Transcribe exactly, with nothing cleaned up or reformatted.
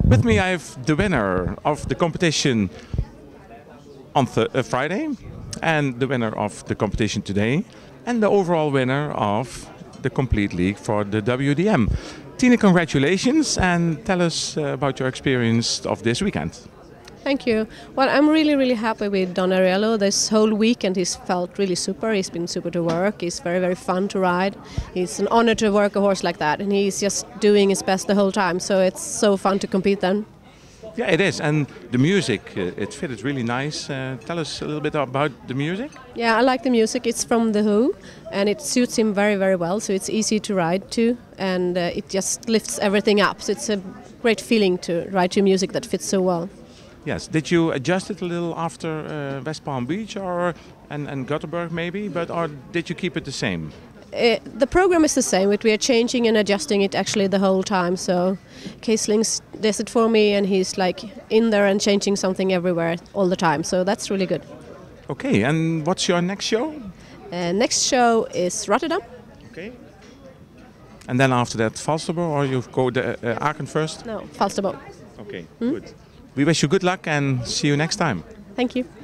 With me I have the winner of the competition on th uh, Friday, and the winner of the competition today, and the overall winner of the complete league for the W D M. Tine, congratulations, and tell us uh, about your experience of this weekend. Thank you. Well, I'm really, really happy with Don Ariello. This whole weekend he's felt really super. He's been super to work. He's very, very fun to ride. It's an honor to work a horse like that, and he's just doing his best the whole time. So it's so fun to compete then. Yeah, it is, and the music, uh, it fitted really nice. Uh, tell us a little bit about the music. Yeah, I like the music. It's from The Who, and it suits him very, very well. So it's easy to ride to, and uh, it just lifts everything up. So it's a great feeling to ride to music that fits so well. Yes. Did you adjust it a little after uh, West Palm Beach or and, and Gothenburg maybe, but or did you keep it the same? Uh, the program is the same, but we are changing and adjusting it actually the whole time. So Caselings does it for me, and he's like in there and changing something everywhere all the time. So that's really good. Okay, and what's your next show? Uh, next show is Rotterdam. Okay. And then after that, Falsterbo, or you go to uh, Aachen first? No, Falsterbo. Okay, hmm? Good. We wish you good luck and see you next time. Thank you.